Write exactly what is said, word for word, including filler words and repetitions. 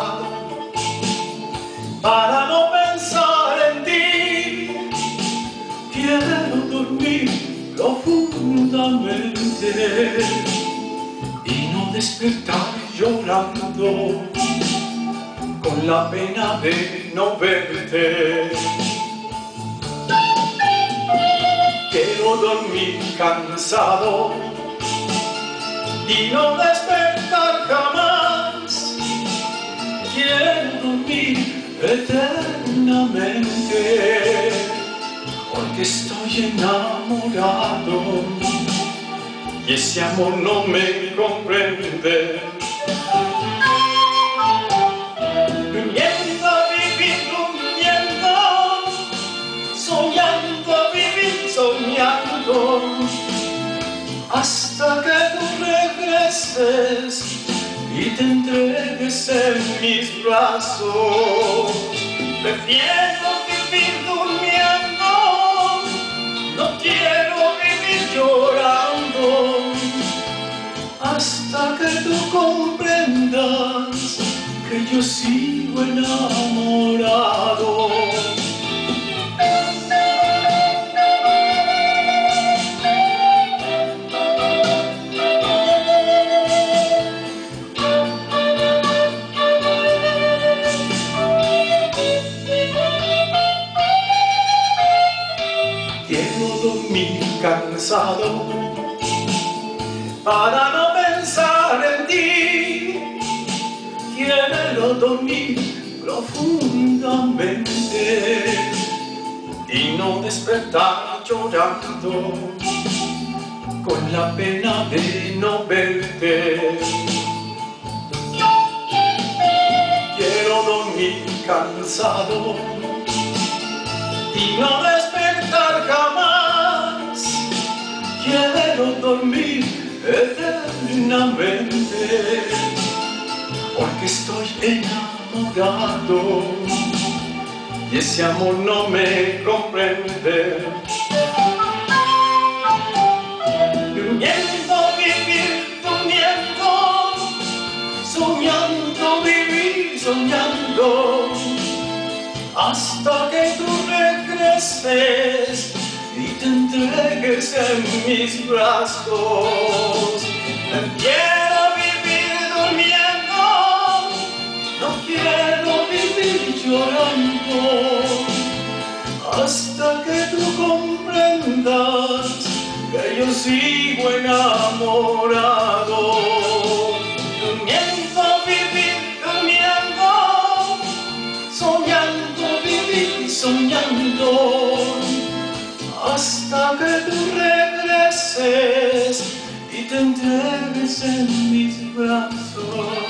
cansado para no pensar en ti. Quiero dormir profundamente y no despertar llorando con la pena de no verte. Quiero dormir cansado y no despertar jamás. Quiero dormir eternamente porque estoy enamorado y ese amor no me comprende. Durmiendo a vivir, durmiendo, soñando a vivir, soñando, hasta que tú regreses y te entregues en mis brazos. Prefiero vivir durmiendo, no quiero vivir llorando, hasta que tú comprendas que yo sigo enamorado. Quiero dormir cansado para no pensar en ti. Quiero dormir profundamente y no despertar llorando con la pena de no verte. Quiero dormir cansado y no despertar jamás. Quiero dormir eternamente porque estoy enamorado y ese amor no me comprende. Durmiendo, vivir, durmiendo, soñando, vivir, soñando, hasta que tú regreses y te entregues en mis brazos. Quiero vivir durmiendo, no quiero vivir llorando, hasta que tú comprendas que yo sigo enamorado. Durmiendo, vivir, durmiendo, soñando, vivir, soñando, hasta que tú regreses y te entregues en mis brazos.